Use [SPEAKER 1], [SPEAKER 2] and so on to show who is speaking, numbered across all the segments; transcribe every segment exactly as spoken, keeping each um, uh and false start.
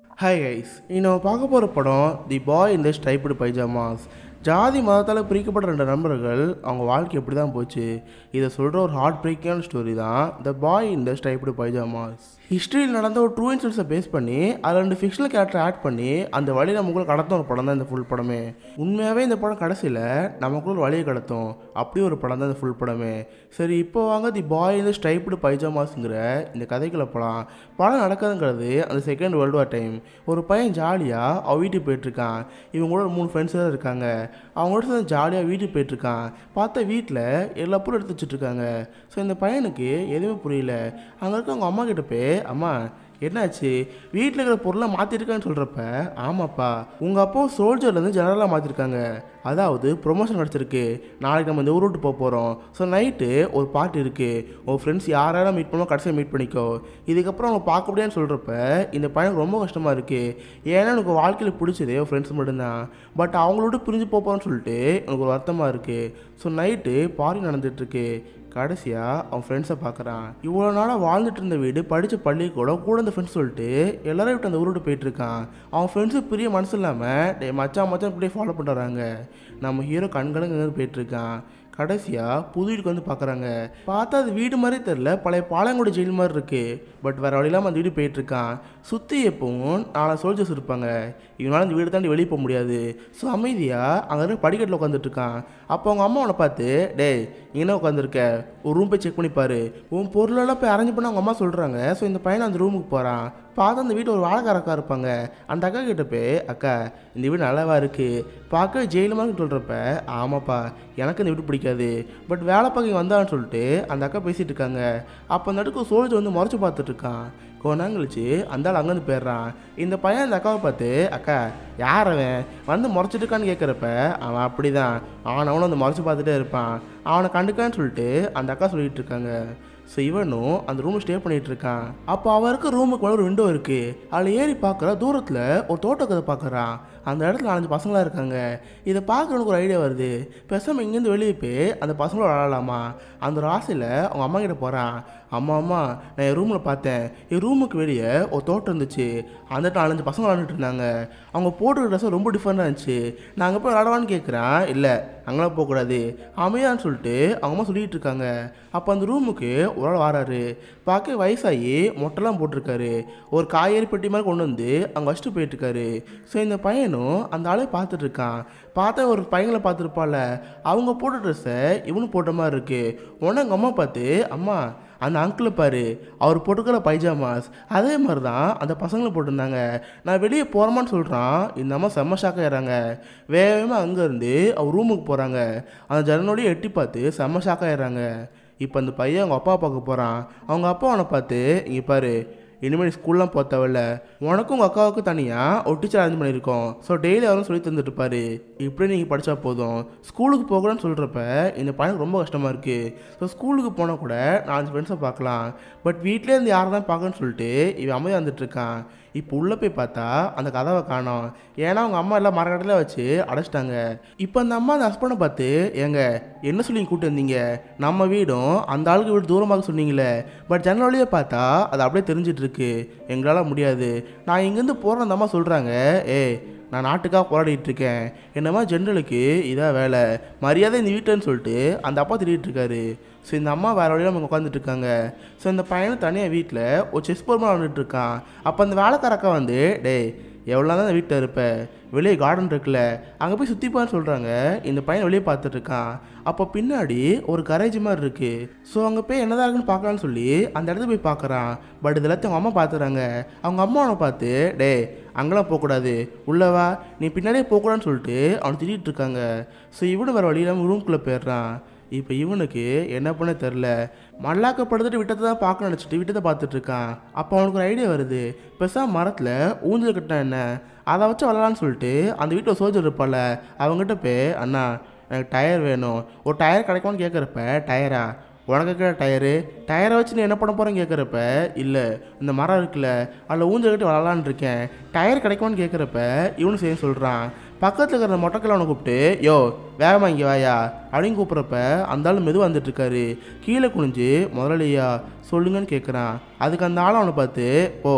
[SPEAKER 1] Hi guys, இன்னும் நம்ம பார்க்க போகிற படம் தி பாய் இந்த ஸ்ட்ரைப்டு பைஜாமாஸ். ஜாதி மதத்தால் பிரிக்கப்பட்ட ரெண்டு நண்பர்கள் அவங்க வாழ்க்கை எப்படி தான் போச்சு, இதை சொல்கிற ஒரு ஹார்ட் பிரேக்கிங்கான ஸ்டோரி தான் த பாய் இந்த ஸ்ட்ரைப்டு பைஜாமாஸ். ஹிஸ்ட்ரியில் நடந்த ஒரு ட்ரூ இன்சிடென்ட்ஸை பேஸ் பண்ணி அதில் ரெண்டு ஃபிக்ஷனல் கேரக்டர் ஆட் பண்ணி அந்த வழியில் நமக்குள்ள கடத்தும் ஒரு படம் தான் இந்த ஃபுல் படமே. உண்மையாகவே இந்த படம் கடைசியில் நமக்குள்ள ஒரு வழியை கடத்தும், அப்படி ஒரு படம் தான் இந்த ஃபுல் படமே. சரி, இப்போ வாங்க தி பாய் இந்த ஸ்ட்ரைப்டு பைஜாமாஸுங்கிற இந்த கதைக்குள்ள போகலாம். படம் நடக்குதுங்கிறது அந்த செகண்ட் வேர்ல்டு வார் டைம். ஒரு பையன் ஜாலியாக அவன் வீட்டுக்கு போயிட்டுருக்கான். இவங்க கூட ஒரு மூணு ஃப்ரெண்ட்ஸ் தான் இருக்காங்க. அவங்களோட சேர்ந்து ஜாலியாக வீட்டுக்கு போயிட்டுருக்கான். பார்த்தா வீட்டில் எல்லா பொருளும் எடுத்து வச்சுட்ருக்காங்க. ஸோ இந்த பையனுக்கு எதுவுமே புரியல. அங்கே இருக்க அவங்க அம்மா கிட்ட போய், அம்மா என்னாச்சு, வீட்டில் இருக்கிற பொருளை மாற்றிருக்கான்னு சொல்கிறப்ப, ஆமாப்பா உங்கள் அப்பா சோல்ஜர்லேருந்து ஜெனரலாக மாற்றிருக்காங்க, அதாவது ப்ரொமோஷன் கிடச்சிருக்கு, நாளைக்கு நம்ம இந்த ஊர் விட்டு போக போகிறோம். ஸோ நைட்டு ஒரு பார்ட்டி இருக்குது, உங்கள் ஃப்ரெண்ட்ஸ் யாராலும் மீட் பண்ணோம் கடைசியாக மீட் பண்ணிக்கோ, இதுக்கப்புறம் அவங்க பார்க்க முடியாதுன்னு சொல்கிறப்ப இந்த பையனுக்கு ரொம்ப கஷ்டமாக இருக்குது. ஏன்னா எனக்கு வாழ்க்கையில் பிடிச்சதே ஒரு ஃப்ரெண்ட்ஸ் மட்டும்தான், பட் அவங்களோட பிரிஞ்சு போகிறோன்னு சொல்லிட்டு எனக்கு ஒரு வருத்தமாக இருக்குது. ஸோ நைட்டு பார்ட்டி நடந்துகிட்ருக்கு. கடைசியாக அவன் ஃப்ரெண்ட்ஸை பார்க்குறான். இவ்வளோ நாளாக வாழ்ந்துட்டு இருந்த வீடு, படித்த பள்ளிக்கூடம், கூட இந்த ஃப்ரெண்ட்ஸ் சொல்லிட்டு எல்லாரும் விட்டு அந்த ஊரோடு போயிட்டுருக்கான். அவன் ஃப்ரெண்ட்ஸு பெரிய மனசு இல்லாமல் டே மச்சான் மச்சான் இப்படியே ஃபாலோ பண்ணுறாங்க. நம்ம ஹீரோ கண்கலங்க போயிட்டுருக்கான். கடைசியாக புது வீட்டுக்கு வந்து பார்க்குறாங்க. பார்த்தா அது வீடு மாதிரி தெரில, பழைய பாளையங்கோட ஜெயில் மாதிரி இருக்குது. பட் வேறு வழி இல்லாமல் அந்த வீடு போயிட்டுருக்கான். சுற்றி எப்பவும் நாலு சோல்ஜர்ஸ் இருப்பாங்க. இவனால அந்த வீடு தாண்டி வெளியே போக முடியாது. ஸோ அமைதியாக அங்கே இருக்க படிக்கட்டில் உட்காந்துட்ருக்கான். அப்போ அவங்க அம்மா அவனை பார்த்து, டே இங்கே உட்காந்துருக்க, ஒரு ரூம் போய் செக் பண்ணிப்பாரு, உன் பொருளெல்லாம் போய் அரேஞ்ச் பண்ண அவங்க அம்மா சொல்கிறாங்க. ஸோ இந்த பையனை அந்த ரூமுக்கு போகிறான். பார்த்தா அந்த வீட்டில் ஒரு வாழைக்கார அக்கா இருப்பாங்க. அந்த அக்கா கிட்ட போய், அக்கா இந்த வீடு நல்லாவா இருக்குது, பார்க்க ஜெயிலு மாதிரி சொல்கிறப்ப, ஆமாப்பா எனக்கு இந்த வீடு பிடிக்காது, பட் வேலை பார்க்க வந்தான்னு சொல்லிட்டு அந்த அக்கா பேசிகிட்டு இருக்காங்க. அப்போ அந்த இடத்துக்கு சோல்ஜர் வந்து முறைச்சி பார்த்துட்டு இருக்கான். கொஞ்ச நேரம் கழிச்சு அந்த ஆள் அங்கேருந்து போயிடுறான். இந்த பையன் அந்த அக்காவை பார்த்து, அக்கா யார் அவன் வந்து முறைச்சிட்டு இருக்கான்னு கேட்குறப்ப, அவன் அப்படி தான், அவனவனும் வந்து முறைச்சி பார்த்துட்டே இருப்பான், அவனை கண்டுக்கான்னு சொல்லிட்டு அந்த அக்கா சொல்லிகிட்டு இருக்காங்க. ஸோ இவனும் அந்த ரூமில் ஸ்டே பண்ணிகிட்டு இருக்கான். அப்போ அவன் இருக்க ரூமுக்கு மேலே ஒரு விண்டோ இருக்குது. அதில் ஏறி பார்க்குற தூரத்தில் ஒரு தோட்டக்கதை பார்க்குறான். அந்த இடத்துல நாலஞ்சு பசங்களாக இருக்காங்க. இதை பார்க்குறவனுக்கு ஒரு ஐடியா வருது, பேசாமல் இங்கேருந்து வெளியே போய் அந்த பசங்களோட விளாடலாமா. அந்த ஒரு ஆசையில் அவங்க அம்மா கிட்ட போகிறான். அம்மா அம்மா நான் என் ரூமில் பார்த்தேன், என் ரூமுக்கு வெளியே ஒரு தோட்டம் இருந்துச்சு, அந்த நாலஞ்சு பசங்க விளாண்டுட்டு இருந்தாங்க, அவங்க போட்டுக்கிற ட்ரெஸ்ஸும் ரொம்ப டிஃப்ரெண்டாக இருந்துச்சு, நான் அங்கே போய் விளாடவான்னு கேட்குறேன். இல்லை அங்கெல்லாம் போகக்கூடாது அமையான்னு சொல்லிட்டு அவங்க அம்மா சொல்லிகிட்டு இருக்காங்க. அப்போ அந்த ரூமுக்கு ஒரு ஆள் வராரு. பார்க்க வயசாகி மொட்டைலாம் போட்டிருக்காரு. ஒரு காய்கறி பெட்டி மாதிரி கொண்டு வந்து அங்கே வச்சுட்டு போயிட்டுருக்காரு. ஸோ இந்த பையனும் அந்த ஆளே பார்த்துட்டு இருக்கான். பார்த்தா ஒரு பையங்களை பார்த்துருப்பால, அவங்க போட்ட ட்ரெஸ்ஸை இவனும் போட்ட மாதிரி இருக்குது. உடனே எங்கள் அம்மா பார்த்து, அம்மா அந்த அங்கிளை பாரு, அவர் போட்டுக்கிற பைஜாமாஸ் அதே மாதிரி தான் அந்த பசங்களை போட்டிருந்தாங்க, நான் வெளியே போகிறோமான்னு சொல்கிறான். இந்த அம்மா செம்ம ஷாக்காயிடுறாங்க. வேகமாக அங்கேருந்து அவர் ரூமுக்கு போகிறாங்க. அந்த ஜன்னலோடையே எட்டி பார்த்து செம்ம ஷாக்காயிடுறாங்க. இப்போ அந்த பையன் அவங்க அப்பா பார்க்க போகிறான். அவங்க அப்பா அவனை பார்த்து, இங்கே பாரு இனிமேல் ஸ்கூல்லாம் போக தேவையில்ல, உனக்கும் உங்கள் அக்காவுக்கும் தனியாக ஒரு டீச்சர் அரேஞ்ச் பண்ணியிருக்கோம், ஸோ டெய்லி அவரும் சொல்லி தந்துட்டுருப்பாரு, இப்படியே நீங்கள் படித்தா போதும், ஸ்கூலுக்கு போகலான்னு சொல்கிறப்ப இந்த பையனுக்கு ரொம்ப கஷ்டமாக இருக்குது. ஸோ ஸ்கூலுக்கு போனால் கூட நாலஞ்சு ஃப்ரெண்ட்ஸை பார்க்கலாம், பட் வீட்டிலே இருந்து யாரை தான் பார்க்கணுன்னு சொல்லிட்டு இவன் அமைதியாக வந்துட்டுருக்கான். இப்போ உள்ளே போய் பார்த்தா அந்த கதவை காணோம். ஏன்னா அவங்க அம்மா எல்லாம் மரக்கடையில் வச்சு அடைச்சிட்டாங்க. இப்போ அந்த அம்மா அந்த ஹஸ்பண்டை பார்த்து, ஏங்க என்ன சொல்லி கூப்பிட்டு வந்தீங்க, நம்ம வீடும் அந்த ஆளுக்கு வீடு தூரமாக சொன்னீங்களே, பட் ஜன்னல் வழியே பார்த்தா அது அப்படியே தெரிஞ்சிட்டு இருக்கு, எங்களால் முடியாது, நான் இங்கேருந்து போகிறேன். அந்த அம்மா சொல்கிறாங்க, ஏ நான் நாட்டுக்காக போராடிட்டு இருக்கேன், என்னமா ஜென்ரலுக்கு இதான் வேலை, மரியாதை இந்த வீட்டுன்னு சொல்லிட்டு அந்த அப்பா திட்டிகிட்டு இருக்காரு. ஸோ இந்த அம்மா வேறு வழியில் அவங்க உட்காந்துட்டு இருக்காங்க. ஸோ இந்த பையனும் தனியாக வீட்டில் ஒரு செஸ் போர்ட் மாதிரி வந்துட்டு இருக்கான். அப்போ அந்த வேலைக்கார அக்கா வந்து, டே எவ்வளோ தான் அந்த வீட்டில் இருப்ப, வெளியே கார்டன் இருக்குல்ல அங்கே போய் சுற்றிப்பான்னு சொல்கிறாங்க. இந்த பையன் வெளியே பார்த்துட்டு இருக்கான். அப்போ பின்னாடி ஒரு கரேஜ் மாதிரி இருக்குது. ஸோ அங்கே போய் என்னதான் இருக்குன்னு பார்க்கலான்னு சொல்லி அந்த இடத்துல போய் பார்க்குறான். பட் இது எல்லாத்தையும் அவங்க அம்மா பார்த்துறாங்க. அவங்க அம்மா அவனை பார்த்து, டே அங்கெல்லாம் போகக்கூடாது, உள்ளவா நீ பின்னாடியே போகக்கூடாதுன்னு சொல்லிட்டு அவனை திட்டிகிட்டு இருக்காங்க. ஸோ இவனு வேறு வழி இல்லாமல் ரூம்குள்ளே போயிடுறான். இப்போ இவனுக்கு என்ன பண்ண தெரில, மல்லாக்கப்படுத்துட்டு விட்டத்தை தான் பார்க்க நினச்சிட்டு விட்டத்தை பார்த்துட்ருக்கான். அப்போ அவனுக்கு ஒரு ஐடியா வருது, பெருசாக மரத்தில் ஊஞ்சல் கட்டினா என்ன, அதை வச்சு விளாட்லான்னு சொல்லிட்டு அந்த வீட்டில் சோல்ஜர் இருப்பால அவங்ககிட்ட போய், அண்ணா எனக்கு டயர் வேணும், ஒரு டயர் கிடைக்குமான்னு கேட்குறப்ப, டயரா உனக்கு இருக்கிற டயரு டயரை வச்சு நீ என்ன பண்ண போகிறேன்னு கேட்குறப்ப, இல்லை இந்த மரம் இருக்குல்ல அதில் ஊஞ்சல் கட்டி விளாட்லான்னு இருக்கேன், டயர் கிடைக்குமான்னு கேட்குறப்ப இவனு செய்ய சொல்கிறான். பக்கத்தில் இருக்கிற மொட்டைக்கில் அவனை கூப்பிட்டு, யோ வேகமாக இங்கே வாயா அப்படின்னு கூப்பிட்றப்ப அந்த ஆள் மெதுவாக வந்துட்டுருக்காரு. கீழே குனிஞ்சு முதலாளியா சொல்லுங்கன்னு கேட்குறான். அதுக்கு அந்த ஆள் அவனை பார்த்து, ஓ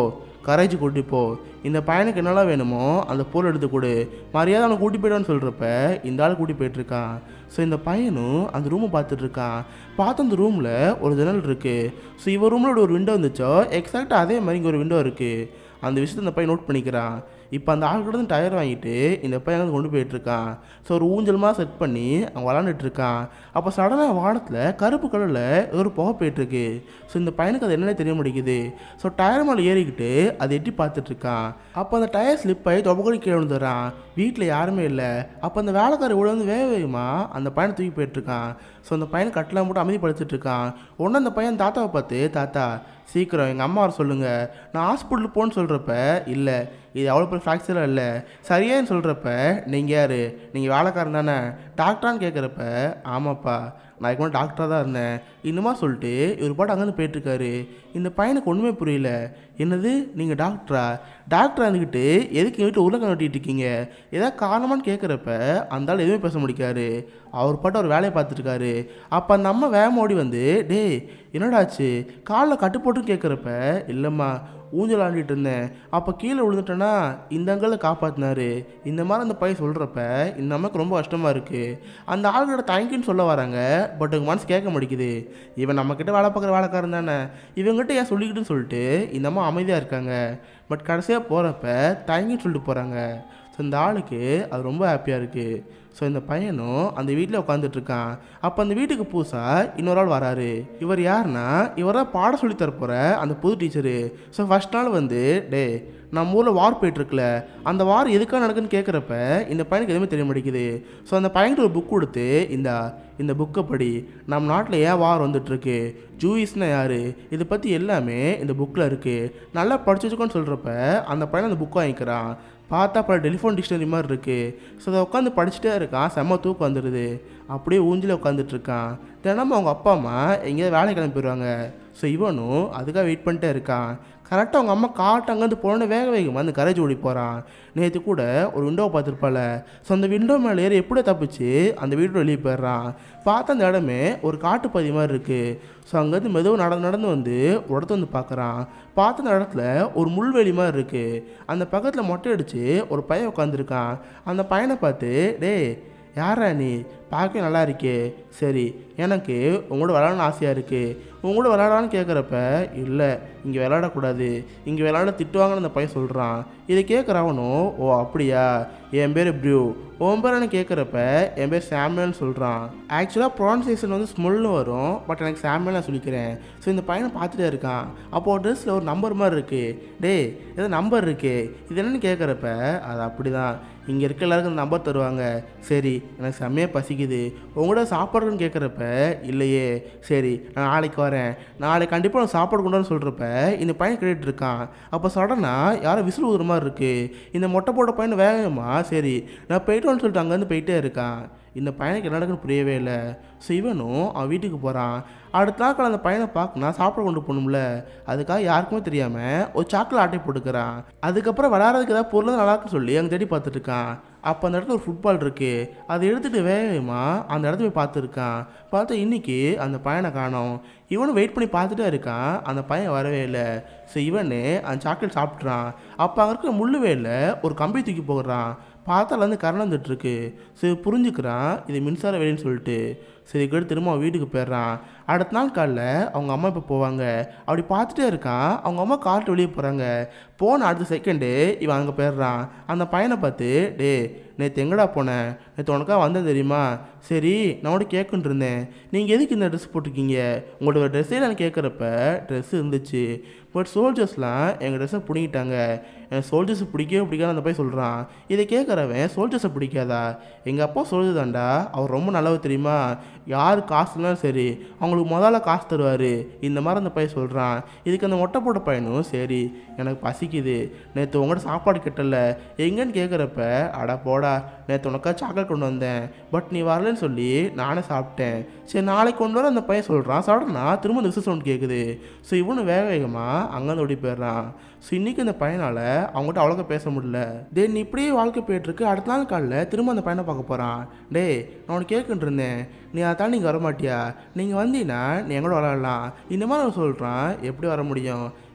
[SPEAKER 1] கரைச்சி கூட்டி போ, இந்த பையனுக்கு என்னெல்லாம் வேணுமோ அந்த பொருள் எடுத்து கொடு, மரியாதை அவனை கூட்டி போய்டான்னு சொல்கிறப்ப இந்த ஆள் கூட்டி போயிட்டுருக்கான். ஸோ இந்த பையனும் அந்த ரூமை பார்த்துட்டு இருக்கான். பார்த்து அந்த ரூமில் ஒரு ஜன்னல் இருக்குது. ஸோ இவர் ரூமில் ஒரு விண்டோ இருந்துச்சோ எக்ஸாக்டாக அதே மாதிரி இங்கே ஒரு விண்டோ இருக்குது. அந்த விஷயத்தை இந்த பையன் நோட் பண்ணிக்கிறான். இப்போ அந்த ஆள்கிட்ட வந்து டயர் வாங்கிட்டு இந்த பையன் வந்து கொண்டு போயிட்டுருக்கான். ஸோ ஒரு ஊஞ்சலமாக செட் பண்ணி அவன் விளாண்டுட்டு இருக்கான். அப்போ சடனாக வானத்தில் கருப்பு கலரில் ஒரு புகை போயிட்டுருக்கு. ஸோ இந்த பையனுக்கு அது என்னன்னே தெரிய முடியுது. ஸோ டயர் மேலே ஏறிக்கிட்டு அதை எட்டி பார்த்துட்ருக்கான். அப்போ அந்த டயர் ஸ்லிப் ஆகி தொபக்கடி கீழே விழுந்துடுறான். வீட்டில் யாருமே இல்லை. அப்போ அந்த வேலைக்கார இவ்வளோ வந்து வேக வேகமாக அந்த பையனை தூக்கி போயிட்டுருக்கான். ஸோ அந்த பையனை கட்டலாம் போட்டு அமைதிப்படுத்திட்டு இருக்கான். உடனே அந்த பையன் தாத்தாவை பார்த்து, தாத்தா சீக்கிரம் எங்கள் அம்மா வர சொல்லுங்கள், நான் ஹாஸ்பிட்டலுக்கு போன்னு சொல்கிறப்ப இல்லை இது அவ்வளோ பெரிய ஃப்ராக்சராக இல்லை சரியான்னு சொல்கிறப்ப நீங்கள் யார், நீங்கள் வேலைக்காரன் தானே, டாக்டரான்னு கேட்குறப்ப ஆமாப்பா நான் இதுக்கு முன்னாடி டாக்டராக தான் இருந்தேன் இந்த மாதிரி சொல்லிட்டு இவர் பாட்டு அங்கேருந்து போயிட்டுருக்காரு. இந்த பையனுக்கு ஒன்றுமே புரியல. என்னது நீங்கள் டாக்டரா, டாக்டராக இருந்துக்கிட்டு எதுக்கு எங்கள் வீட்டில் உருளைக்கிழங்கு வெட்டிட்டு இருக்கீங்க, ஏதாவது காரணமானு கேட்குறப்ப அந்த ஆள் எதுவுமே பேச முடிக்காரு. அவர் பாட்டு அவர் வேலையை பார்த்துருக்காரு. அப்போ அந்த அம்மா வேகமாக ஓடி வந்து, டே என்னடாச்சு காலில் கட்டு போட்டுன்னு கேட்குறப்ப இல்லைம்மா ஊஞ்சல் ஆண்டிகிட்டு இருந்தேன், அப்போ கீழே விழுந்துட்டேன்னா இந்த அங்கிளில் காப்பாற்றினாரு இந்த மாதிரி அந்த பையன் சொல்கிறப்ப இந்த அம்மாவுக்கு ரொம்ப கஷ்டமாக இருக்குது. அந்த ஆளுகளோட தேங்க்யூன்னு சொல்ல வராங்க. பட் உங்கள் மனசு கேட்க மாட்டேங்குது. இவன் நம்மக்கிட்ட வேலை பார்க்குற வேலைக்காரன் தானே, இவங்ககிட்ட ஏன் சொல்லிக்கிட்டுன்னு சொல்லிட்டு இந்த அம்மா அமைதியாக இருக்காங்க. பட் கடைசியாக போகிறப்ப தேங்க்யூன்னு சொல்லிட்டு போகிறாங்க. ஸோ இந்த ஆளுக்கு அது ரொம்ப ஹாப்பியாக இருக்குது. ஸோ இந்த பையனும் அந்த வீட்டில் உட்காந்துட்ருக்கான். அப்போ அந்த வீட்டுக்கு புதுசாக இன்னொரு ஆள் வராரு. இவர் யாருன்னா இவர் தான் பாடம் சொல்லி தரப்போகிற அந்த புது டீச்சரு. ஸோ ஃபஸ்ட் நாள் வந்து டே நம்ம ஊரில் வார் போயிட்டுருக்குல அந்த வார் எதுக்காக நடக்குன்னு கேட்குறப்ப இந்த பையனுக்கு எதுவுமே தெரிய மாட்டேங்குது. ஸோ அந்த பையன்கிட்ட ஒரு புக் கொடுத்து, இந்த இந்த புக்கை படி, நம்ம நாட்டில் ஏன் வார் வந்துட்டுருக்கு, ஜூயிஸ்னா யார், இதை பற்றி எல்லாமே இந்த புக்கில் இருக்குது, நல்லா படிச்சு வச்சுக்கோன்னு சொல்கிறப்ப அந்த பையன் அந்த புக்கை வாங்கிக்கிறான். பார்த்தா பல டெலிஃபோன் டிக்ஷனரி மாதிரி இருக்குது. ஸோ அதை உட்காந்து படிச்சுட்டே இருக்கான். செம்ம தூக்கம் வந்துடுது. அப்படியே ஊஞ்சில் உட்காந்துட்ருக்கான். தினமும் அவங்க அப்பா அம்மா எங்கேயாவது வேலை கிளம்பி போயிடுவாங்க. ஸோ இவனும் அதுக்காக வெயிட் பண்ணிட்டே இருக்கான். கரெக்டாக அவங்க அம்மா காட்டு அங்கேருந்து போனோன்னு வேக வேகமாக அந்த கரேஜ் ஓடி போகிறான். நேற்று கூட ஒரு விண்டோவை பார்த்துருப்பால. ஸோ அந்த விண்டோ மேலே ஏறி எப்படி தப்பிச்சு அந்த வீட்டோட வெளியே போயிடுறான். பார்த்தா அந்த இடமே ஒரு காட்டுப்பதி மாதிரி இருக்குது. ஸோ அங்கேருந்து மெதுவாக நடந்து நடந்து வந்து ஒரு இடத்த வந்து பார்க்குறான். பார்த்த அந்த இடத்துல ஒரு முள்வெளி மாதிரி இருக்குது. அந்த பக்கத்தில் மொட்டை அடித்து ஒரு பையன் உட்காந்துருக்கான். அந்த பையனை பார்த்து, டே யாரா நீ, பார்க்க நல்லா இருக்கே, சரி எனக்கு உங்களோட விளாடணும்னு ஆசையாக இருக்குது, உங்களோட விளாடான்னு கேட்குறப்ப இல்லை இங்கே விளாடக்கூடாது, இங்கே விளாட திட்டுவாங்கன்னு அந்த பையன் சொல்கிறான். இதை கேட்குறவனும், ஓ அப்படியா, என் பேர் ப்ரூ, உன் பேர் என்ன கேட்குறப்ப என் பேர் சாமுவேல்னு சொல்கிறான். ஆக்சுவலாக ப்ரொனன்சியேஷன் வந்து ஸ்மெல்னு வரும், பட் எனக்கு சாமுவேல் நான் சொல்லிக்கிறேன். ஸோ இந்த பையனை பார்த்துட்டே இருக்கான். அப்போது ட்ரெஸ்ஸில் ஒரு நம்பர் மாதிரி இருக்குது. டே ஏதோ நம்பர் இருக்குது, இது என்னென்னு கேட்குறப்ப அது அப்படி தான், இங்கே இருக்க எல்லாருக்கும் அந்த நம்பர் தருவாங்க, சரி எனக்கு செம்மையாக பசிக்குது, உங்களோட சாப்பாடுன்னு கேட்குறப்ப இல்லையே, சரி நான் நாளைக்கு வரேன், நாளைக்கு கண்டிப்பாக நான் சாப்பாடு கொண்டான்னு சொல்கிறப்ப இந்த பையன் கேட்டுட்டு இருக்கான். அப்போ சடனாக யாரும் விசில் ஊதுற மாதிரி இருக்குது. இந்த மொட்டை போட்ட பையன் வேகமா சரி நான் போயிட்டோன்னு சொல்லிட்டு அங்கேருந்து போயிட்டே இருக்கான். இந்த பையனுக்கு என்ன நடக்குன்னு புரியவே இல்லை. ஸோ இவனும் அவன் வீட்டுக்கு போகிறான். அடுத்த நாட்கள் அந்த பையனை பார்க்கணும் சாப்பிட கொண்டு போகணும்ல, அதுக்காக யாருக்குமே தெரியாமல் ஒரு சாக்லேட் ஆட்டை போட்டுக்கிறான். அதுக்கப்புறம் விளையாடுறதுக்கு ஏதாவது பொருள் நல்லா இருக்குன்னு சொல்லி அங்கே தேடி பார்த்துட்டு இருக்கான். அப்போ அந்த இடத்துல ஒரு ஃபுட்பால் இருக்குது. அதை எடுத்துகிட்டு வேகமாக அந்த இடத்த போய் பார்த்துருக்கான். பார்த்தா இன்றைக்கி அந்த பையனை காணோம். இவனும் வெயிட் பண்ணி பார்த்துட்டே இருக்கான். அந்த பையன் வரவே இல்லை. ஸோ இவனே அந்த சாக்லேட் சாப்பிட்றான். அப்போ அங்கே இருக்கிற முள்ளுவேல ஒரு கம்பி தூக்கி போடுறான். பார்த்தால வந்து கரண்ட் வந்துட்டுருக்கு. சரி புரிஞ்சுக்கிறான் இது மின்சார வேலைன்னு சொல்லிட்டு. சரி கேட்டு திரும்ப அவன் வீட்டுக்கு போயிடுறான். அடுத்த நாள் காலைல அவங்க அம்மா இப்போ போவாங்க. அப்படி பார்த்துட்டே இருக்கான். அவங்க அம்மா கார்ட்டு வெளியே போகிறாங்க. போன அடுத்த செகண்டு இவன் அங்கே போயிடுறான். அந்த பையனை பார்த்து, டே நேற்று எங்கடா போனேன், நேற்று உனக்காக வந்தேன் தெரியுமா, சரி நான் கூட கேட்குன்னு இருந்தேன், நீங்கள் எதுக்கு இந்த ட்ரெஸ் போட்டிருக்கீங்க, உங்களோட ட்ரெஸ்ஸே நான் கேட்குறப்ப ட்ரெஸ்ஸு இருந்துச்சு, பட் சோல்ஜர்ஸ்லாம் எங்கள் ட்ரெஸ்ஸை பிடிங்கிட்டாங்க, எனக்கு சோல்ஜர்ஸை பிடிக்கவே பிடிக்காது அந்த போய் சொல்கிறான். இதை கேட்குறவன் சோல்ஜர்ஸை பிடிக்காதா, எங்கள் அப்பா சொல்லுது தாண்டா அவர் ரொம்ப நல்லவர் தெரியுமா, யார் காசுனாலும் சரி அவங்களுக்கு முதல்ல காசு தருவார், இந்த மாதிரி அந்த பையன் சொல்கிறான். இதுக்கு அந்த மொட்டை போட்ட பையனும் சரி எனக்கு பசிக்குது, நேற்று உங்கள்கிட்ட சாப்பாடு கிட்டல எங்கன்னு கேட்குறப்ப, அடா போடா நேற்று உனக்காக சாக்லேட் கொண்டு வந்தேன் பட் நீ வரலன்னு சொல்லி நானே சாப்பிட்டேன், சரி நாளைக்கு கொண்டு வர அந்த பையன் சொல்கிறான். சடனா திரும்ப அந்த விசில் சவுண்ட் கேட்குது. ஸோ இவனு வேக வேகமாக அங்கேருந்து ஓடி போயிடுறான். ஸோ இன்றைக்கி இந்த பையனால் அவங்ககிட்ட அவ்வளோக்கா பேச முடியல. தென் இப்படியே வாழ்க்கை போயிட்டுருக்கு. அடுத்த நாள் காலையில் திரும்ப அந்த பையனை பார்க்க போகிறான். டே நான் உனக்கு கேட்குன்னு இருந்தேன், நீ அதை தான் நீங்கள் வரமாட்டியா, நீங்கள் வந்தீங்கன்னா நீ எங்களோட விளாட்லாம், இந்த மாதிரி அவன் சொல்கிறான். எப்படி வர முடியும்,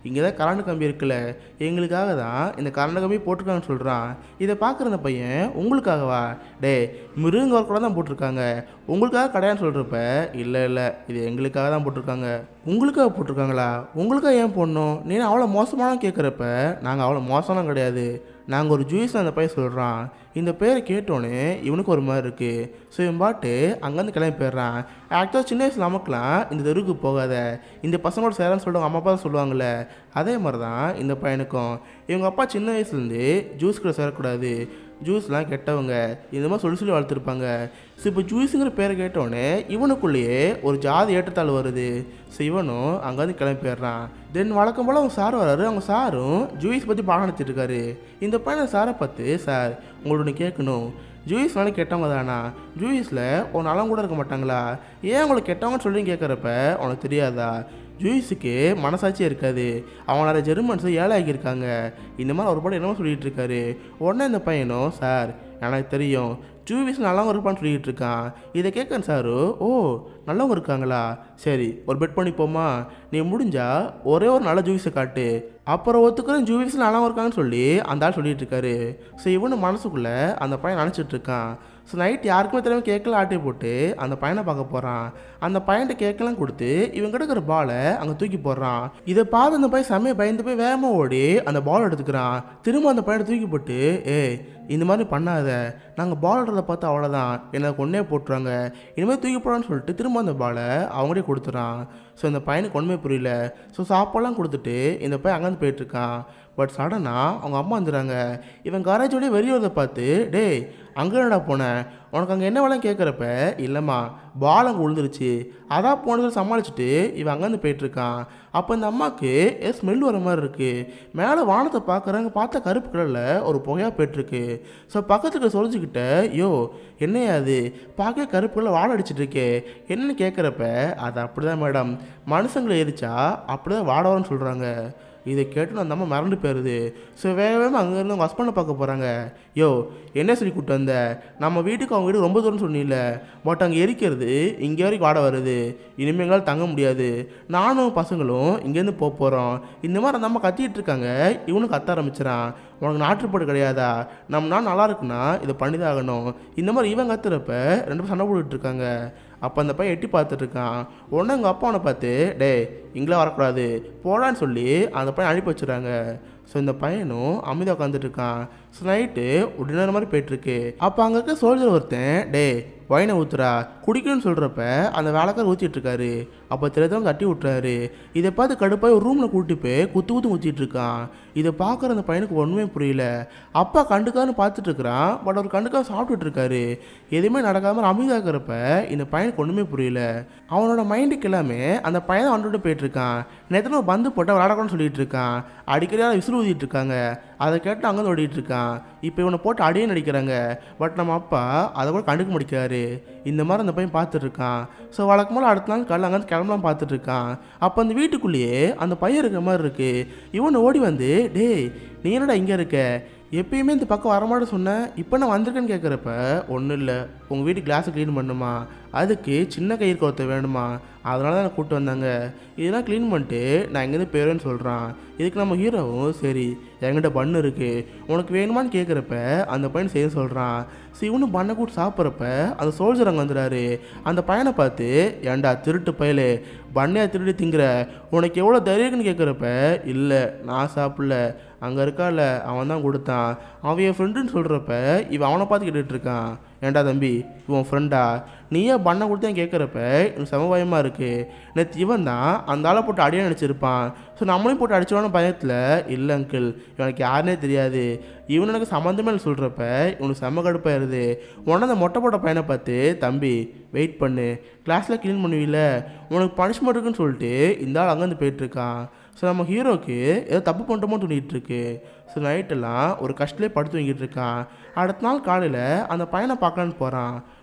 [SPEAKER 1] இங்கே தான் கரண்ட் கம்பி இருக்குல்ல, எங்களுக்காக தான் இந்த கரண்ட் கம்பி போட்டிருக்காங்கன்னு சொல்கிறான். இதை பார்க்குற அந்த பையன், உங்களுக்காகவா? டே மிருங்க கூட தான் போட்டிருக்காங்க, உங்களுக்காக கிடையான்னு சொல்கிறப்ப, இல்லை இல்லை இது எங்களுக்காக தான் போட்டிருக்காங்க. உங்களுக்காக போட்டிருக்காங்களா? உங்களுக்காக ஏன் போடணும்? நீ அவ்வளோ மோசமான கேட்குறப்ப, நாங்கள் அவ்வளோ மோசம்லாம் கிடையாது, நாங்கள் ஒரு ஜூஸ் அந்த பையன் சொல்கிறான். இந்த பேரை கேட்டோன்னே இவனுக்கு ஒரு மாதிரி இருக்குது. ஸோ இவன் பாட்டு அங்கேருந்து கிளம்பி போயிடுறான். ஆக்சுவலாக சின்ன வயசில் நமக்குலாம் இந்த தெருவுக்கு போகாத, இந்த பசங்களோட சேரன்னு சொல்லுவாங்க, அம்மா அப்பா தான் சொல்லுவாங்கள்ல, அதே மாதிரி தான் இந்த பையனுக்கும். இவங்க அப்பா சின்ன வயசுலேருந்து ஜூஸ் கூட சேரக்கூடாது, ஜூஸ்லாம் கெட்டவங்க, இந்த மாதிரி சொல்லி சொல்லி வளர்த்துருப்பாங்க. ஸோ இப்போ ஜூஸுங்கிற பேரை கேட்டோடனே இவனுக்குள்ளேயே ஒரு ஜாதி ஏற்றத்தாள் வருது. ஸோ இவனும் அங்கேருந்து கிளம்பி போயிடுறான். தென் வழக்கம் போல் அவங்க சார் வராரு. அவங்க சாரும் ஜூஸ் பற்றி பாடம் நடத்திட்டு இருக்காரு. இந்த பையனை சாரை பார்த்து, சார் உங்களோட ஒன்று கேட்கணும், ஜூயிஸ்னால கெட்டவங்க தானா? ஜூயிஸில் ஒரு நலம் கூட இருக்க மாட்டாங்களா? ஏன் உங்களுக்கு கெட்டவங்கன்னு சொல்லி கேட்குறப்ப உனக்கு தெரியாதா? ஜூயிஸுக்கு மனசாட்சியே இருக்காது, அவங்க நிறைய ஜெர்மன்ஸை ஏழை ஆகியிருக்காங்க, இந்த மாதிரி ஒரு படம் என்னமோ சொல்லிகிட்டு இருக்காரு. உடனே இந்த பையனும், சார் எனக்கு தெரியும் ஜூவிஸ் நல்லவங்க இருப்பான்னு சொல்லிகிட்டு இருக்கான். இதை கேட்கறேன் சாரு, ஓ நல்லவங்க இருக்காங்களா, சரி ஒரு பெட் பண்ணிப்போமா, நீ முடிஞ்சா ஒரே ஒரு நல்ல ஜூவிஸை காட்டு, அப்புறம் ஒத்துக்கிறேன் ஜூவிஸ் நல்லவங்க இருக்காங்கன்னு சொல்லி அந்த ஆள் சொல்லிட்டு இருக்காரு. ஸோ இவனு மனசுக்குள்ளே அந்த பையன் நினச்சிட்டு இருக்கான். ஸோ நைட் யாருக்குமே தெரியாம கேட்கல ஆட்டை போட்டு அந்த பையனை பார்க்க போகிறான். அந்த பையன்கிட்ட கேட்கலாம் கொடுத்து இவன் கிடக்கிற பாலை அங்கே தூக்கி போடுறான். இதை பார்த்து அந்த பையன் செம்மையை பயந்து போய் வேகமாக ஓடி அந்த பால் எடுத்துக்கிறான். திரும்ப அந்த பையனை தூக்கி போட்டு, ஏ இந்த மாதிரி பண்ணாத, நாங்கள் பால் ஆடுறத பார்த்து அவ்வளோதான் என்னை கொன்னே போட்டுருவாங்க, இனிமேல் தூக்கி போடான்னு சொல்லிட்டு திரும்ப அந்த பாலை அவங்களே கொடுத்துறான். ஸோ இந்த பையனுக்கு ஒன்றுமே புரியல. ஸோ சாப்பாடெல்லாம் கொடுத்துட்டு இந்த பையன் அங்கேருந்து போயிட்டுருக்கான். பட் சடனாக அவங்க அம்மா வந்துடுறாங்க. இவன் கராஜோடய வெளியே பார்த்து, டே அங்கே என்னடா போனேன், உனக்கு அங்கே என்ன வேலைன்னு கேட்குறப்ப, இல்லைம்மா பால் அங்கே விழுந்துருச்சு, அதான் போனதை சமாளிச்சுட்டு இவன் அங்கேருந்து போயிட்டுருக்கான். அப்போ இந்த அம்மாவுக்கு ஏ ஸ்மெல் வர மாதிரி இருக்குது. மேலே வானத்தை பார்க்குறாங்க, பார்த்தா கருப்பு கலரில் ஒரு புகையாக போயிட்டுருக்கு. ஸோ பக்கத்துக்கு சொல்லிச்சுக்கிட்ட, யோ என்னையா அது பார்க்க கருப்பு கலரில் வாடை அடிச்சிட்டு இருக்கே என்னன்னு கேட்குறப்ப, அது அப்படி தான் மேடம், மனுஷங்களை எரிச்சா அப்படி தான் வாட வரும்னு சொல்கிறாங்க. இதை கேட்டு அந்த அம்மா மறந்து போயிடுது. ஸோ வேக வேகமாக அங்கேருந்து அவங்க ஹஸ்பண்டை பார்க்க போகிறாங்க. யோ என்ன சொல்லி கூப்பிட்டு வந்த, நம்ம வீட்டுக்கு அவங்க வீடு ரொம்ப தூரம் சொன்னில்ல, பட் அங்கே எரிக்கிறது இங்கே வரைக்கும் வாட வருது, இனிமேல் எங்களால் தங்க முடியாது, நானும் பசங்களும் இங்கேருந்து போக போகிறோம். இந்த மாதிரி அந்த அம்மா கத்திட்டு இருக்காங்க. இவனும் கத்த ஆரம்பிச்சிடான், உனக்கு நாட்டுப்பாடு கிடையாதா, நம்ம நாள் நல்லா இருக்குன்னா இதை பண்ணி தான் ஆகணும். இந்த மாதிரி இவன் கத்துறப்ப ரெண்டு பேரும் சண்டை போட்டுட்டு இருக்காங்க. அப்போ அந்த பையன் எட்டி பார்த்துட்டு இருக்கான். உடனே எங்கள் அப்பா அவனை பார்த்து, டே இங்கெல்லாம் வரக்கூடாது போடான்னு சொல்லி அந்த பையன் அனுப்பி வச்சுறாங்க. ஸோ இந்த பையனும் அமைதியாக உட்காந்துட்டு இருக்கான். ஸோ நைட்டு டின்னர் மாதிரி போயிட்டுருக்கு. அப்போ அங்கே இருக்க சோல்ஜர் ஒருத்தன், டே ஒயினை ஊற்றுறா குடிக்கணும்னு சொல்கிறப்ப அந்த வேலைக்கார ஊற்றிட்டு இருக்காரு. அப்போ தெரியாதவங்க தட்டி விட்டுறாரு. இதை பார்த்து கடுப்பாக ஒரு ரூமில் கூட்டிட்டு போய் குத்து குத்து ஊற்றிட்டு இருக்கான். இதை பார்க்குற அந்த பையனுக்கு ஒன்றுமே புரியல. அப்பா கண்டுக்கான்னு பார்த்துட்டு இருக்கிறான், பட் அவர் கண்டுக்காக சாப்பிட்டுட்டு இருக்காரு. எதுவுமே நடக்காமல் அமைதியாகிறப்ப இந்த பையனுக்கு ஒன்றுமே புரியல. அவனோட மைண்டுக்கு எல்லாமே அந்த பையனை வந்துட்டு போயிட்டுருக்கான். நேற்று ஒரு பந்து போட்டால் விளாடக்கூடாதுன்னு சொல்லிட்டு இருக்கான். அடிக்கடி விசில் ஊதிட்டு இருக்காங்க. அதை கேட்டு அங்கே ஓடிட்டு இருக்கான். இப்போ இவனை போட்டு அடியே நடிக்கிறாங்க. பட் நம்ம அப்பா அதை கூட கண்டுக்க முடிக்காரு. இந்த மாதிரி அந்த பையன் பார்த்துட்டு இருக்கான். ஸோ வழக்கமாக அடுத்த நாள் காலையில் அங்கேருந்து கிளம்பலாம் பார்த்துட்டு இருக்கான். அப்போ அந்த வீட்டுக்குள்ளேயே அந்த பையன் இருக்கிற மாதிரி இருக்கு. இவனை ஓடி வந்து, டே நீ என்னடா இங்கே இருக்க, எப்பயுமே இந்த பக்கம் வரமாட்டேன்னு சொன்னேன், இப்போ நான் வந்திருக்கேன்னு கேட்குறப்ப, ஒன்றும் இல்லை உங்கள் வீட்டு கிளாஸை க்ளீன் பண்ணுமா, அதுக்கு சின்ன கயிறு கொத்த வேணுமா, அதனால தான் நான் கூப்பிட்டு வந்தாங்க, இதெல்லாம் க்ளீன் பண்ணிட்டு நான் இங்கேருந்து போயிடுவேன்னு சொல்கிறான். இதுக்கு நம்ம ஹீரோவும், சரி என்கிட்ட பண்ணு இருக்குது உனக்கு வேணுமான்னு கேட்குறப்ப அந்த பையன் செய்ய சொல்கிறான். ஸோ இவனு பண்ணை கூட்டு சாப்பிட்றப்ப அந்த சோல்ஜர் அங்கே வந்துடுறாரு. அந்த பையனை பார்த்து, ஏண்டா திருட்டு பயலே பண்ணையாக திருடி திங்கிற, உனக்கு எவ்வளோ தைரியக்குன்னு கேட்குறப்ப, இல்லை நான் சாப்பிடல, அங்கே இருக்கால அவன் தான் கொடுத்தான், அவன் என் ஃப்ரெண்டுன்னு சொல்கிறப்ப இவன் அவனை பார்த்து கேட்டுட்ருக்கான். ஏண்டா தம்பி இவன் ஃப்ரெண்டா, நீயே பண்ணை கொடுத்தேன் கேட்குறப்ப எனக்கு சமபயமாக இருக்குது. நேற்று இவன் தான் அந்த ஆளை போட்டு அடியாக நினச்சிருப்பான். ஸோ நம்மளையும் போட்டு அடிச்சோன்னு பயத்தில், இல்லை அங்கிள் இவனுக்கு யாருனே தெரியாது, இவன் எனக்கு சம்மந்தமே இல்லை சொல்கிறப்ப இவனுக்கு செம்ம கடுப்பாயிருது. உடனே அந்த மொட்டை போட்ட பையனை பார்த்து, தம்பி வெயிட் பண்ணு கிளாஸில் க்ளீன் பண்ணுவீல, உனக்கு பனிஷ்மெண்ட் இருக்குன்னு சொல்லிட்டு இந்த ஆள் அங்கேருந்து போயிட்டுருக்கான். ஸோ நம்ம ஹீரோக்கு ஏதோ தப்பு பண்ணிட்டோமோ தோணிகிட்டு இருக்கு. ஸோ நைட்டெல்லாம் ஒரு கஷ்டத்துலேயே படுத்து வாங்கிட்டு இருக்கான். அடுத்த நாள் காலையில் அந்த பையனை பார்க்கலான்னு போகிறான்.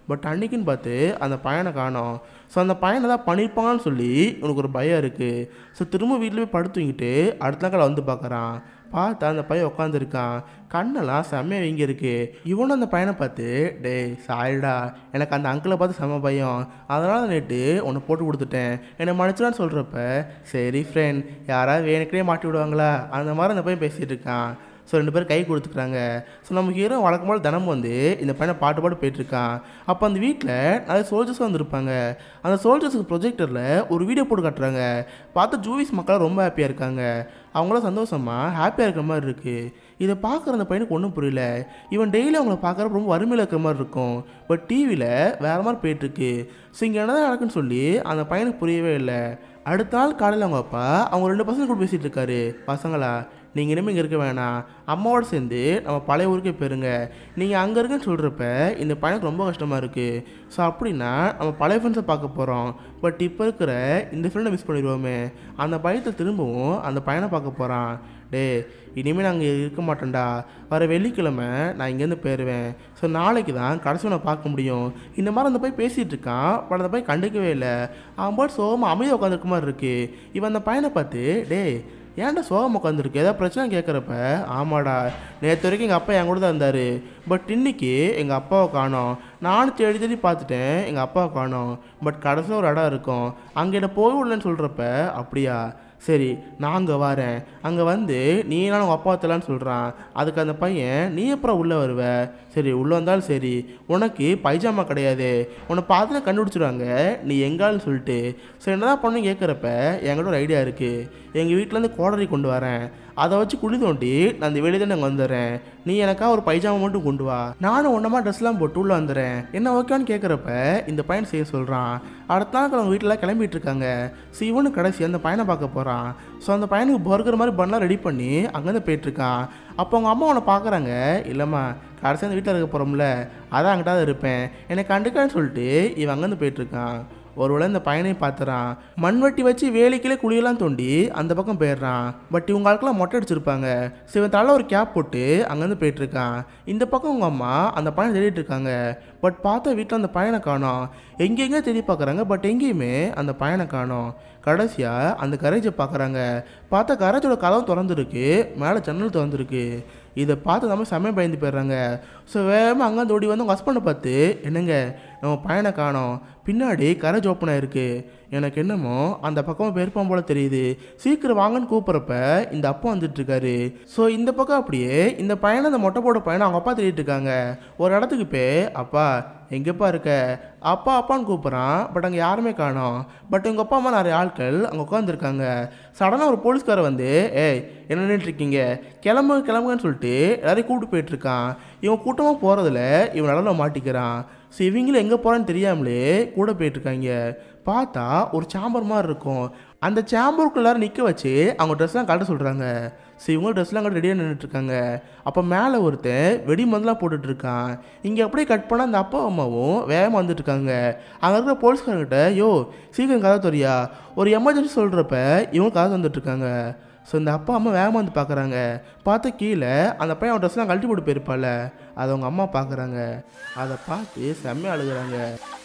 [SPEAKER 1] பட் அன்னைக்குன்னு பார்த்து அந்த பையனை காணோம். ஸோ அந்த பையனை தான் பண்ணியிருப்பாங்கன்னு சொல்லி இவனுக்கு ஒரு பயம் இருக்குது. ஸோ திரும்ப வீட்டில் போய் படுத்துங்கிட்டு அடுத்த நாள் வந்து பார்க்குறான். பார்த்தா அந்த பையன் உட்காந்துருக்கான். கண்ணெல்லாம் செம்மையாக வீங்கி இருக்கு. இவனும் அந்த பையனை பார்த்து, டே சாரிடா, எனக்கு அந்த அங்கிளை பார்த்து செம்ம பயம், அதனால் நேற்று உன்னை போட்டு கொடுத்துட்டேன், என்னை மன்னிச்சுடான்னு சொல்கிறப்ப, சரி ஃப்ரெண்ட், யாராவது வேணுக்கே மாட்டி விடுவாங்களா, அந்த மாதிரி அந்த பையன் பேசிகிட்டு இருக்கான். ஸோ ரெண்டு பேரும் கை கொடுத்துக்கிறாங்க. ஸோ நம்ம ஹீரோ வழக்கமாக தினமும் வந்து இந்த பையனை பாட்டு பாட்டு போயிட்டுருக்கான். அப்போ அந்த வீட்டில் நிறைய சோல்ஜர்ஸும் வந்துருப்பாங்க. அந்த சோல்ஜர்ஸுக்கு ப்ரொஜெக்டரில் ஒரு வீடியோ போட்டு காட்டுறாங்க. பார்த்து ஜூவிஸ் மக்கள் ரொம்ப ஹாப்பியாக இருக்காங்க. அவங்களாம் சந்தோஷமாக ஹாப்பியாக இருக்கிற மாதிரி இருக்குது. இதை பார்க்குற அந்த பையனுக்கு ஒன்றும் புரியல. இவன் டெய்லி அவங்கள பார்க்குறப்ப ரொம்ப வறுமையில் இருக்கிற மாதிரி இருக்கும். பட் டிவியில் வேறு மாதிரி போயிட்டுருக்கு. ஸோ இங்கே என்ன தான் நடக்குன்னு சொல்லி அந்த பையனுக்கு புரியவே இல்லை. அடுத்த நாள் காலையில் அவங்க அப்பா அவங்க ரெண்டு பசங்க கூட பேசிகிட்டு இருக்காரு. பசங்களா, நீங்கள் இனிமேல் இங்கே இருக்க வேணாம், அம்மாவோடு சேர்ந்து நம்ம பழைய ஊருக்கே போயிருங்க. நீங்கள் அங்கே இருக்குன்னு சொல்கிறப்ப இந்த பையனுக்கு ரொம்ப கஷ்டமாக இருக்குது. ஸோ அப்படின்னா நம்ம பழைய ஃப்ரெண்ட்ஸை பார்க்க போகிறோம். பட் இப்போ இருக்கிற இந்த ஃப்ரெண்டை மிஸ் பண்ணிடுவோமே. அந்த பயத்தை திரும்பவும் அந்த பையனை பார்க்க போகிறான். டே, இனிமேல் நான் அங்கே இருக்க மாட்டேன்டா, வர வெள்ளிக்கிழமை நான் இங்கேருந்து போயிடுவேன். ஸோ நாளைக்கு தான் கடைசி நான் பார்க்க முடியும். இந்த மாதிரி அந்த பையன் பேசிகிட்டு இருக்கான். பட் அந்த பையன் கண்டுக்கவே இல்லை. அவன் பாட்டு சோகமாக அமைதியாக உட்காந்துருக்க மாதிரி இருக்குது. இவன் அந்த பையனை பார்த்து, டே ஏன்டா சோகம் உட்காந்துருக்கு, ஏதாவது பிரச்சனை கேட்குறப்ப, ஆமாடா நேற்று வரைக்கும் எங்கள் அப்பா என் கூட தான் இருந்தார், பட் இன்னைக்கு எங்கள் அப்பாவை காணோம். நானும் தேடி தேடி பார்த்துட்டேன், எங்கள் அப்பாவை காணோம். பட் கடைசியில் ஒரு இடம் இருக்கும், அங்கே என்ன போய் விடலன்னு சொல்கிறப்ப, அப்படியா சரி நான் அங்கே வரேன், அங்கே வந்து நீ நான் உங்கள் அப்பா தெரியலான்னு சொல்கிறான். அதுக்கு அந்த பையன், நீ அப்புறம் உள்ளே வருவ, சரி உள்ளே வந்தாலும் சரி, உனக்கு பைஜாமா கிடையாது, உன்னை பார்த்துல கண்டுபிடிச்சிடுவாங்க நீ எங்காலும் சொல்லிட்டு. ஸோ என்ன தான் பண்ணு கேட்குறப்ப, என்கிட்ட ஒரு ஐடியா இருக்குது, எங்கள் வீட்டிலேருந்து கோடரி கொண்டு வரேன், அதை வச்சு குழி தோண்டி நான் அந்த வெளியே தான் நாங்கள் வந்துடுறேன், நீ எனக்கா ஒரு பைஜாமா மட்டும் கொண்டு வா, நானும் ஒன்றமா ட்ரெஸ்லாம் போட்டு உள்ளே வந்துடுறேன், என்ன ஓகேன்னு கேட்குறப்ப இந்த பையன் செய்ய சொல்கிறான். அடுத்த நாள் அவங்க வீட்டில் கிளம்பிட்டு இருக்காங்க. ஸோ இவனு கடைசி அந்த பையனை பார்க்க போகிறான். ஸோ அந்த பையனுக்கு பர்கர் மாதிரி பண்ணலாம் ரெடி பண்ணி அங்கேருந்து போயிட்டுருக்கான். அப்போ அவங்க அம்மா அவனை பார்க்குறாங்க. இல்லைம்மா, கடைசி அந்த வீட்டில் இருக்க போகிறோம்ல, அதான் அங்கிட்ட தான் இருப்பேன், எனக்கு கண்டுக்கான்னு சொல்லிட்டு இவன் அங்கேருந்து போயிட்டுருக்கான். ஒருவேளை இந்த பையனையும் பார்த்துறான். மண்வெட்டி வச்சு வேலிக்கிலே குழியெல்லாம் தோண்டி அந்த பக்கம் போயிடுறான். பட் இவங்க ஆளுக்கெல்லாம் மொட்டை அடிச்சிருப்பாங்க. ஸோ இவன் தலை ஒரு கேப் போட்டு அங்கேருந்து போயிட்டுருக்கான். இந்த பக்கம் உங்கள் அம்மா அந்த பையனை தேடிட்டு இருக்காங்க. பட் பார்த்தா வீட்டில் அந்த பையனை காணோம். எங்கெங்கே தேடி பார்க்குறாங்க, பட் எங்கேயுமே அந்த பையனை காணோம். கடைசியாக அந்த கரேஜை பார்க்குறாங்க. பார்த்தா கரேஜோட கதவும் திறந்துருக்கு, மேலே ஜன்னல் திறந்துருக்கு. இதை பார்த்து நம்ம செம்மையை பயந்து போயிடுறாங்க. ஸோ வேகமாக அங்கே ஓடி வந்து உங்கள் ஹஸ்பண்டை பார்த்து, என்னங்க நம்ம பையனை காணோம், பின்னாடி கரேஜ் ஓப்பன் ஆகிருக்கு, எனக்கு என்னமோ அந்த பக்கமாக பெருப்பான் போல் தெரியுது, சீக்கிரம் வாங்கன்னு கூப்பிட்றப்ப இந்த அப்பா வந்துட்டுருக்காரு. ஸோ இந்த பக்கம் அப்படியே இந்த பையனை, அந்த மொட்டை போட பையனை அவங்க அப்பா தேடிட்டு இருக்காங்க. ஒரு இடத்துக்கு போய், அப்பா எங்கேப்பா இருக்க, அப்பா அப்பான்னு கூப்பிட்றான். பட் அங்கே யாருமே காணோம். பட் உங்கள் அப்பா அம்மா நிறைய ஆட்கள் அங்கே உட்காந்துருக்காங்க. சடனாக ஒரு போலீஸ்காரர் வந்து, ஏய் என்ன நின்றுட்டுருக்கீங்க, கிளம்பு கிளம்புங்கன்னு சொல்லிட்டு எல்லாரையும் கூப்பிட்டு போயிட்டுருக்கான். இவன் கூட்டமாக போகிறதுல இவன் நடுவில் மாட்டிக்கிறான். ஸோ இவங்களும் எங்கே போகிறான்னு தெரியாமலே கூட போயிட்டுருக்காங்க. பார்த்தா ஒரு சாம்பர் மாதிரி இருக்கும். அந்த சாம்பருக்கு எல்லாரும் நிற்க வச்சு அவங்க ட்ரெஸ்லாம் கட்ட சொல்கிறாங்க. ஸோ இவங்க ட்ரெஸ்லாம் கட்ட ரெடியாக நின்றுட்டுருக்காங்க. அப்போ மேலே ஒருத்தன் வெடி மருந்துலாம் போட்டுட்ருக்கான். இங்கே அப்படியே கட் பண்ணால் அந்த அப்பா அம்மாவும் வேகமாக வந்துட்டுருக்காங்க. அங்கே இருக்கிற போலீஸ்காரங்கிட்ட, யோ சீக்கிரம் கதை தெரியா, ஒரு எமர்ஜென்சி சொல்கிறப்ப இவங்க கதை வந்துட்டுருக்காங்க. ஸோ இந்த அப்பா அம்மா வேகமாக வந்து பார்க்குறாங்க. பார்த்தா கீழே அந்த பையன் அவன் ட்ரெஸ்லாம் கழட்டி போட்டு போயிருப்பாள். அதை அவங்க அம்மா பார்க்குறாங்க. அதை பார்த்து செம்மையாக அழுகுறாங்க.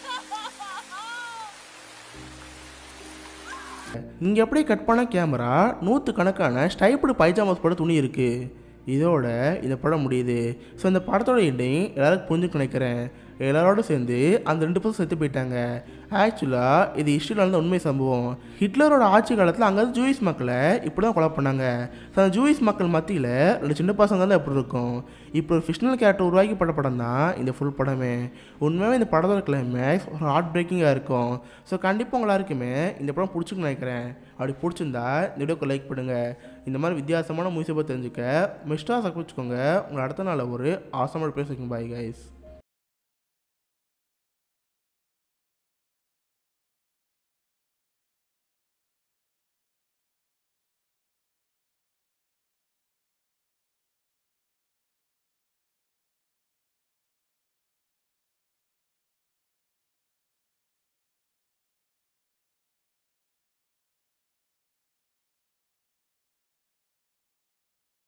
[SPEAKER 1] இங்கே அப்படியே கட் பண்ண கேமரா நூற்று கணக்கான ஸ்டைப்டு பைஜாமாஸ் போட துணி இருக்குது. இதோட இந்த படம் முடியுது. ஸோ இந்த படத்தோட எண்டிங் எல்லாருக்கும் புரிஞ்சுக்க நினைக்கிறேன். எல்லாரோட சேர்ந்து அந்த ரெண்டு பசங்க செத்து போயிட்டாங்க. ஆக்சுவலாக இது ஹிஸ்ட்ரியில் நடந்த உண்மை சம்பவம். ஹிட்லரோட ஆட்சி காலத்தில் அங்கே ஜூயிஸ் மக்களை இப்படி தான் கொலை பண்ணாங்க. ஸோ அந்த ஜூயிஸ் மக்கள் மத்தியில் ரெண்டு சின்ன பசங்க தான் எப்படி இருக்கும். இப்போ ஒரு ஃபிக்ஷனல் கேரக்டர் உருவாக்கப்பட்ட படம் தான் இந்த ஃபுல் படமே. உண்மையாக இந்த படத்தோட கிளைமேக்ஸ் ஒரு ஹார்ட் பிரேக்கிங்காக இருக்கும். ஸோ கண்டிப்பாக உங்க எல்லாருக்குமே இந்த படம் பிடிச்சிக்குன்னு நினைக்கிறேன். அப்படி பிடிச்சிருந்தா இந்த வீடியோக்கு லைக் பண்ணுங்கள். இந்த மாதிரி வித்தியாசமான மூவிஸை பற்றி தெரிஞ்சுக்க மிஸ்டர் சப்ஸ்கிரைப் வச்சுக்கோங்க. உங்களை அடுத்த நாள் ஒரு ஆசமான பேசுங்க. Bye guys.